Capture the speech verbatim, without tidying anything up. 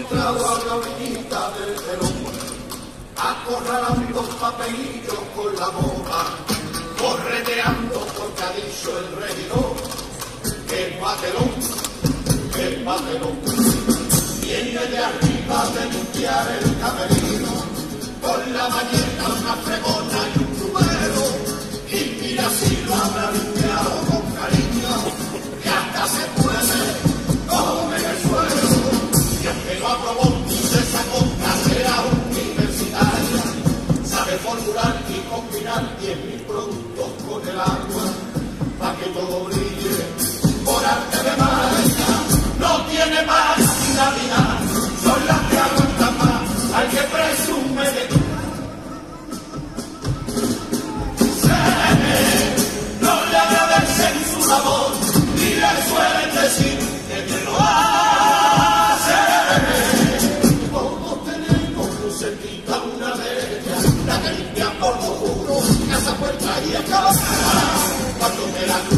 entrado a la orillita del telón, acorralando papelillos con la boca, correteando porque ha dicho el regidor que el patelón, que el patelón viene de arriba de limpiar el camerino, con la bañeta una fregona y un número, y mira si lo habrá limpiado con cariño, que hasta se puede comer el suelo, y aunque lo aprobó y se sacó carrera universitaria, sabe formular y combinar diez mil productos con el agua, para que todo brille por arte de magia. No tiene más finalidad, son las que aguantan más al que presume de tú. No le agradecen su labor, ni le suelen decir que te lo hace. Todos tenemos un cerquita, una de ellas, la que limpia polvo puro, casa puerta y acaba cuando me la